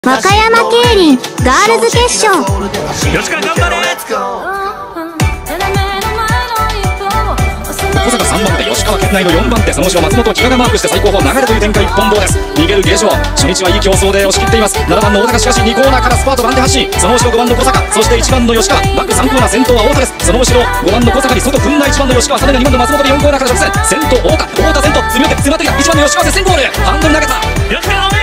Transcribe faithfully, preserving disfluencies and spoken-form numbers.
和歌山競輪ガールズ決勝。 吉川頑張れ。小坂さんばん手、吉川県内のよんばん手、その後ろ松本、木賀がマークして最高峰流れという展開、一本棒です。逃げる芸場、初日はいい競争で押し切っています。ななばんの大高、しかしにコーナーからスパート番手発進、その後ろごばんの小坂、そしていちばんの吉川、バックさんコーナー、先頭は太田です。その後ろごばんの小坂に外踏んだいちばんの吉川、さらににばんの松本でよんコーナーから直線、先頭太田、太田先頭、詰め寄って詰まってきたいちばんの吉川で先ゴール、ハンドル投げた。吉川